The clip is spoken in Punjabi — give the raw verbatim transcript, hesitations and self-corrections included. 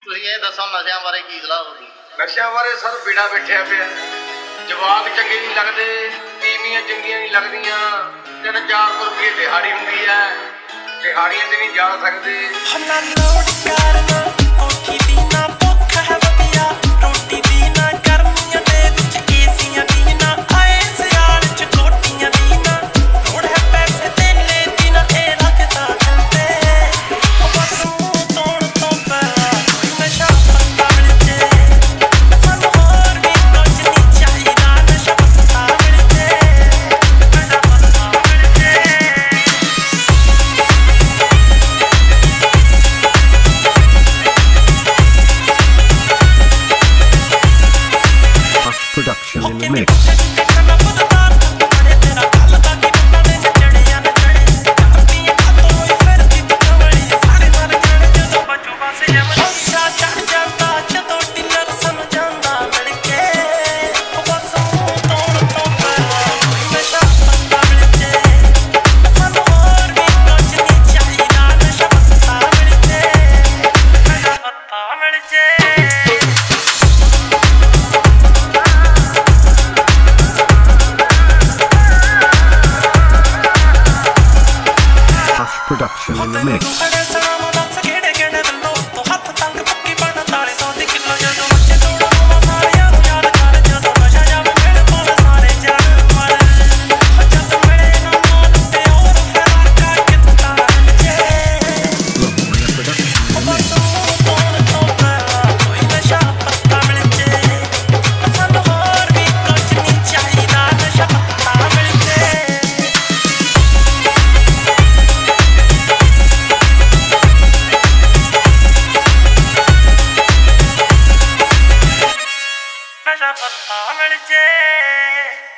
ਤੁਸੀਂ ਇਹ ਦੱਸੋ ਨਸ਼ਿਆਂ ਬਾਰੇ ਕੀ ਸਲਾਹ ਹੋਊਗੀ? ਨਸ਼ਿਆਂ ਬਾਰੇ ਸਰ ਬਿਨਾ ਬੈਠਿਆ ਪਿਆ, ਜਵਾਕ ਚੰਗੇ ਨਹੀਂ ਲੱਗਦੇ, ਤੀਵੀਆਂ ਚੰਗੀਆਂ ਨਹੀਂ ਲੱਗਦੀਆਂ, ਤਿੰਨ ਚਾਰ ਸੌ ਰੁਪਏ ਦਿਹਾੜੀ ਹੁੰਦੀ ਹੈ, ਦਿਹਾੜੀਆਂ ਤੇ ਨਹੀਂ ਜਾ ਸਕਦੇ। Production in the mix. Production in the mix. I'm